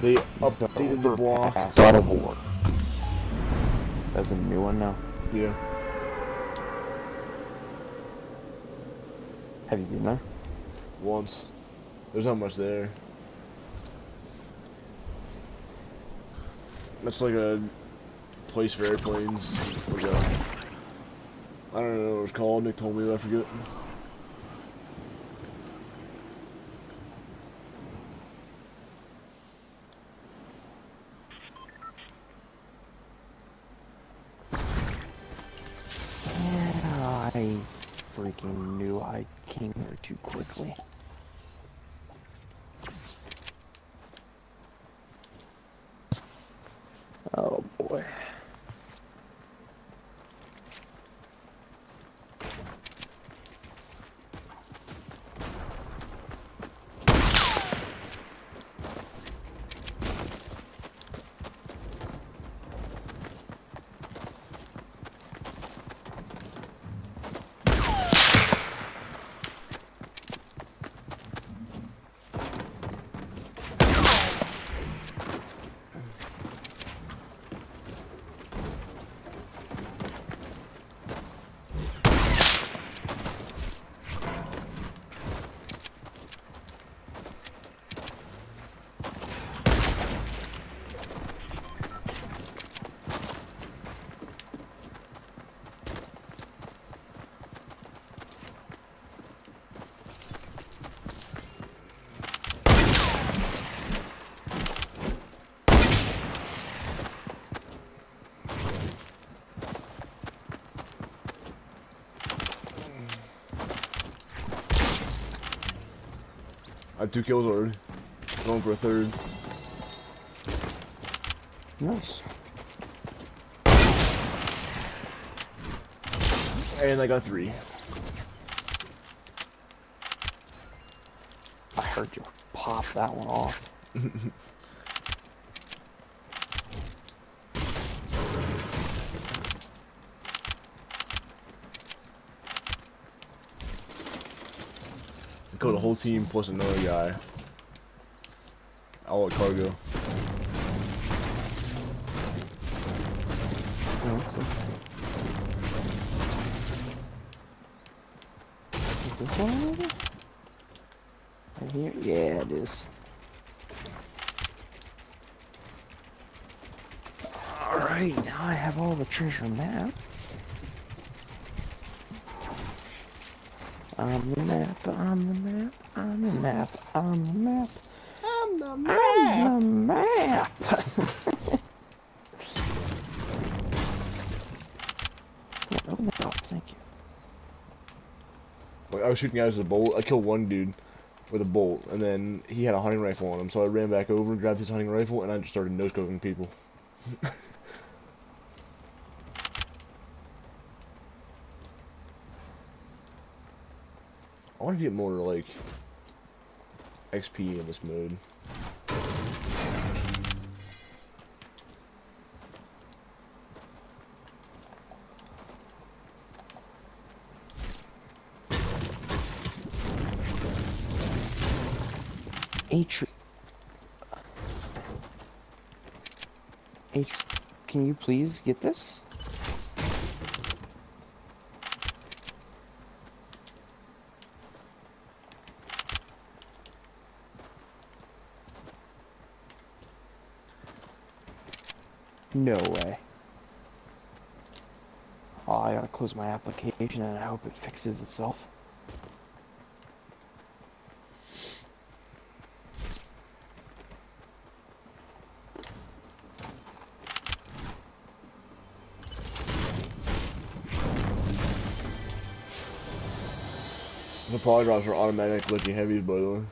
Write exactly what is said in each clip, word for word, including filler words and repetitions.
They The updated the block. God of War. There's a new one now. Yeah. Have you been there? Once. There's not much there. That's like a place for airplanes. Like a, I don't know what it's called. Nick told me, but I forget. Yeah, I freaking knew I came here too quickly. Oh boy. I had two kills already. Going for a third. Nice. And I got three. I heard you pop that one off. Killed the whole team plus another guy. All at cargo. Let's see. Is this one over? Right here? Yeah, it is. Alright, now I have all the treasure maps. I'm the map, I'm the map, I'm the map, I'm the map. I'm the I'm the map! Open the door, thank you. Like, I was shooting guys with a bolt. I killed one dude with a bolt, and then he had a hunting rifle on him, so I ran back over, grabbed his hunting rifle, and I just started no-scoping people. I want to get more, like, X P in this mode. H. H. Can you please get this? No way. Oh, I gotta close my application and I hope it fixes itself. The poly drops are automatic glitchy heavies, by the way.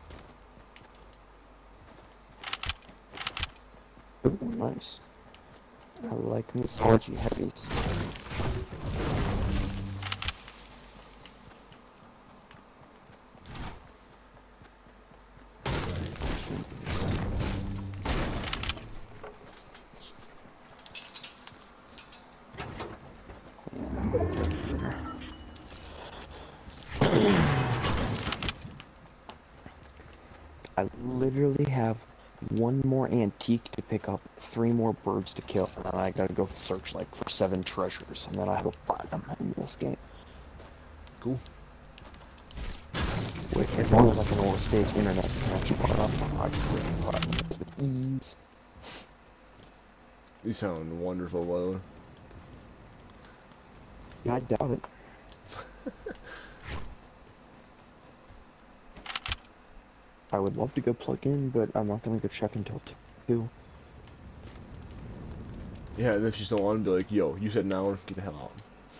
Ooh, nice. I like me sludgy heavies. I literally have one more antique to pick up, three more birds to kill, and then I gotta go search like for seven treasures, and then I have a platinum in this game. Cool. Which, as long as I can hold a stable internet connection far enough, I can get platinum with ease. You sound wonderful, Lola. Yeah, I doubt it. I would love to go plug in, but I'm not gonna go check until two. Yeah, and if she's still on, be like, yo, you said an hour, get the hell out.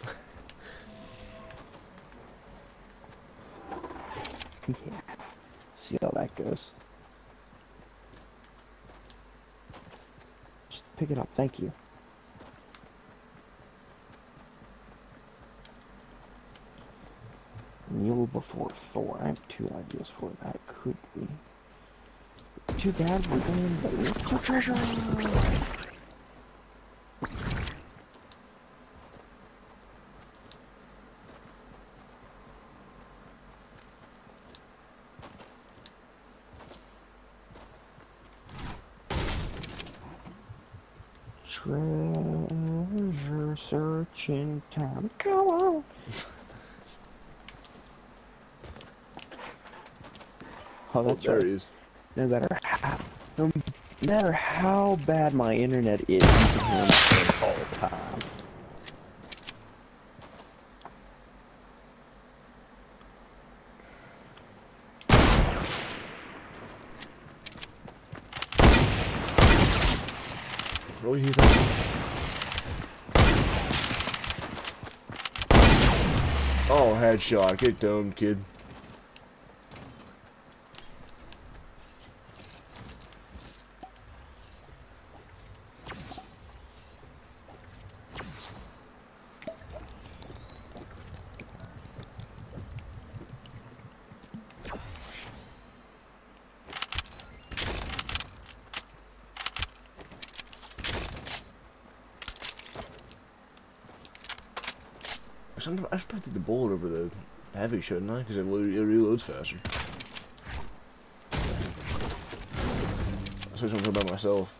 Yeah. See how that goes. Just pick it up, thank you. Kneel before Thor. I have two ideas for what that could be. Too bad we're going to look for treasure! Treasure searching time. Come on! Oh, that's oh, there right. he is. No matter how, no matter how bad my internet is, you can hear me all the time. Really, he's like... Oh, headshot. Get domed, kid. I should probably take the bullet over the heavy, shouldn't I? Because it, it reloads faster. That's what I'm talking about myself.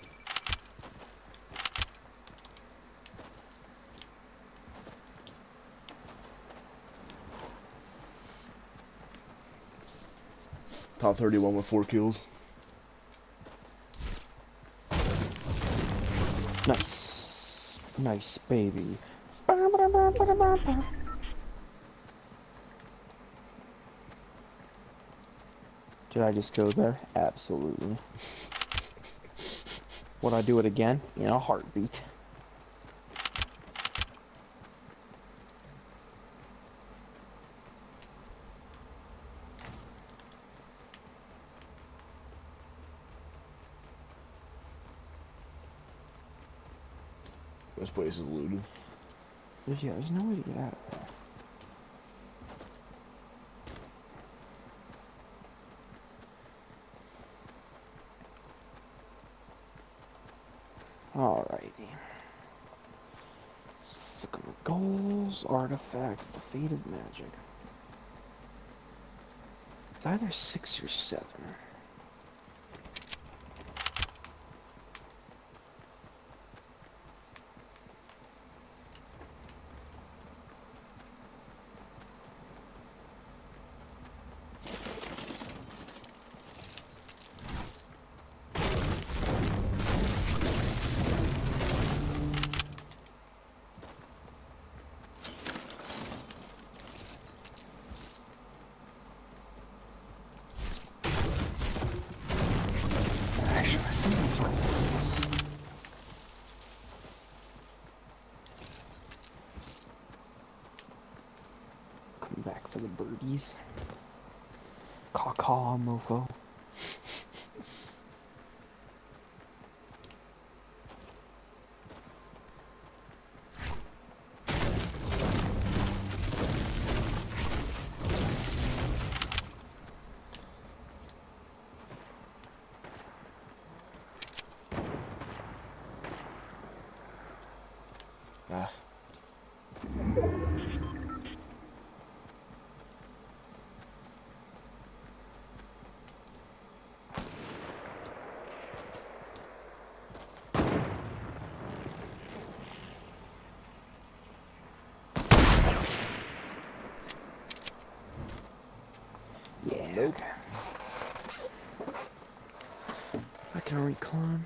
Top thirty-one with four kills. Nice. Nice, baby. Did I just go there? Absolutely. Would I do it again? In a heartbeat. This place is looted. There's, yeah, there's no way to get out of there. Alrighty. Sycamore goals, artifacts, the fate of magic. It's either six or seven. Back for the birdies. Caw-caw, mofo. Ah. Nope. okay. I can reclimb.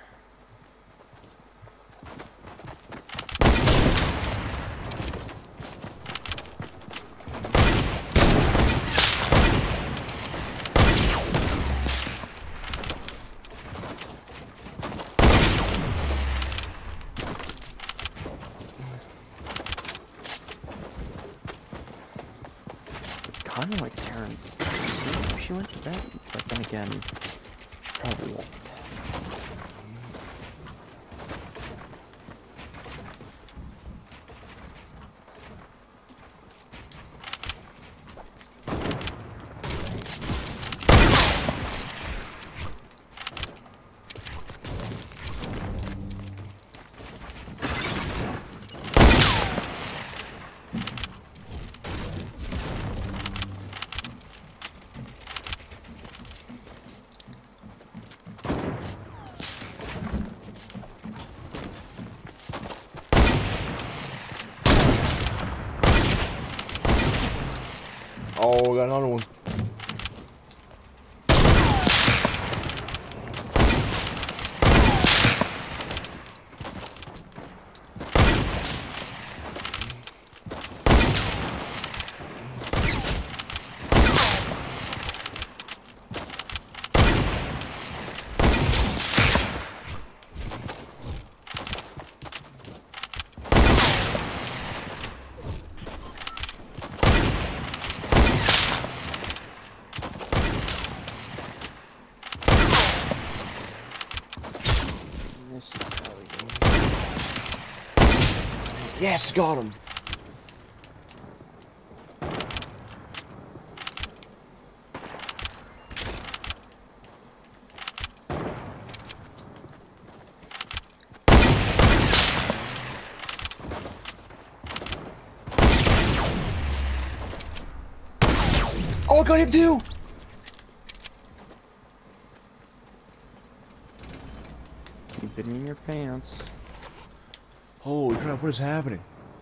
Kind of like Taryn. She, she went to bed, but then again, she probably won't. Oh, got another one. This is how we go. Yes, got him. Oh, I got him too. Keep it in your pants. Holy crap, what is happening?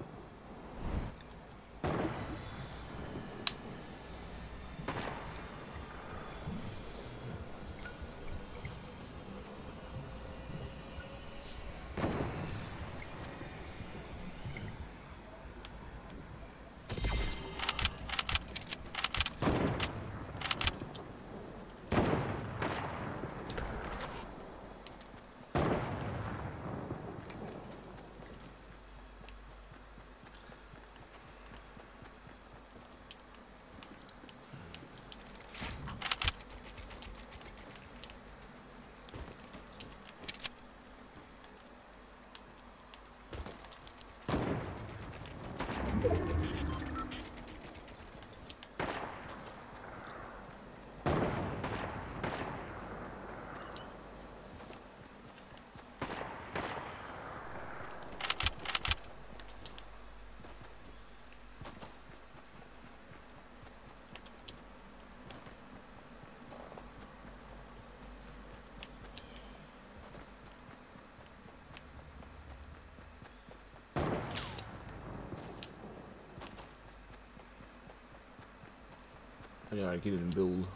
I gotta get it and build.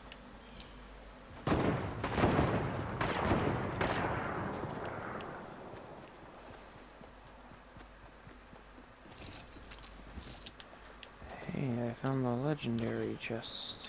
Hey, I found the legendary chest.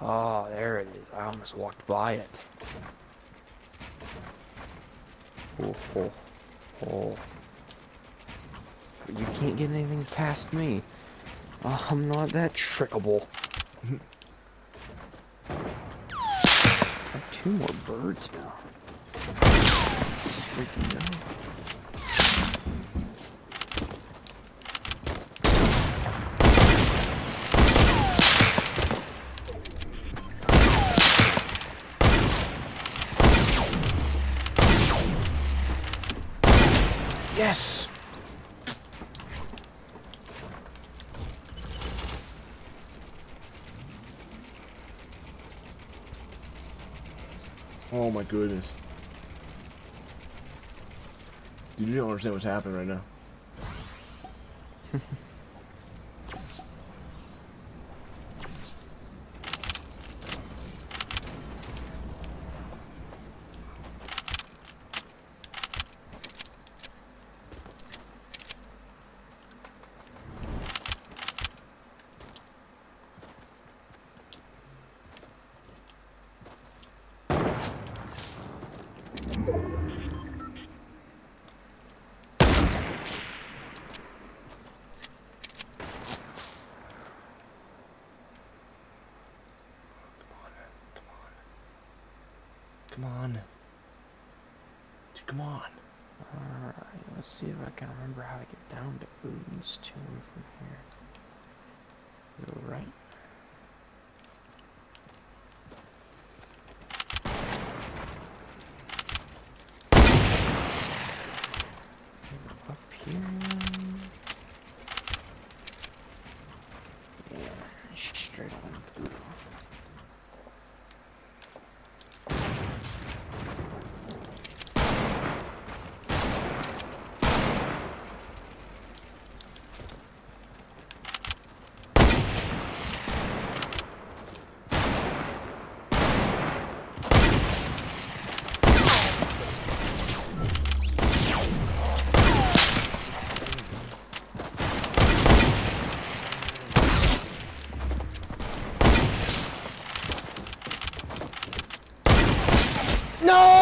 Oh, there it is. I almost walked by it. Oh, oh, oh. You can't get anything past me. Uh, I'm not that trickable. I have two more birds now. This is freaking dope. Yes! Oh my goodness. Dude, you don't understand what's happening right now. Come on. Dude, come on. Alright, let's see if I can remember how to get down to Odin's tomb from here. Go right. Up here. Yeah, straight on through. No!